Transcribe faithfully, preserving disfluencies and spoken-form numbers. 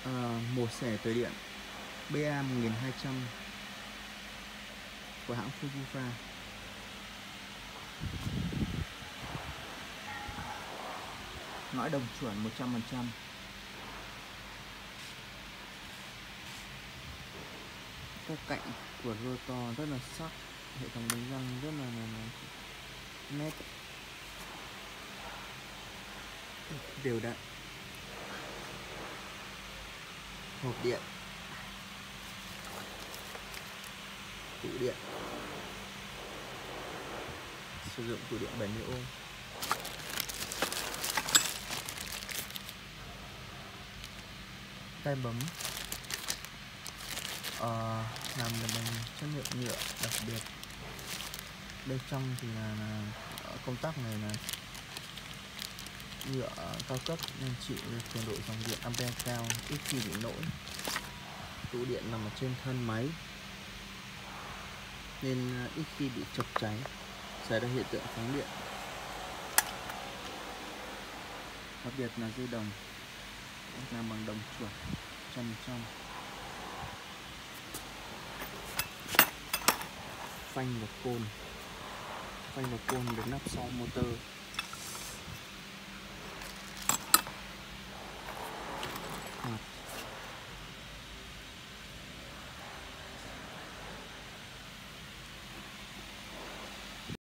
À, một xẻ tời điện bê a một nghìn hai trăm của hãng Fujifa. Lõi đồng chuẩn một trăm phần trăm. Các cạnh của rotor rất là sắc, hệ thống bánh răng rất là, là, là nét, đều đặn. Hộp điện, tủ điện, sử dụng tủ điện bảy mươi ohm. Tay bấm uh, làm bằng chất liệu nhựa đặc biệt. Bên trong thì là, là công tắc này là nhựa cao cấp nên chịu cường độ dòng điện ampere cao, ít khi bị nổi. Tủ điện nằm ở trên thân máy nên ít khi bị chập cháy, xảy ra hiện tượng phóng điện. Đặc biệt là dây đồng làm bằng đồng chuẩn một trăm phần trăm. Phanh và côn, phanh và côn được nắp sau motor.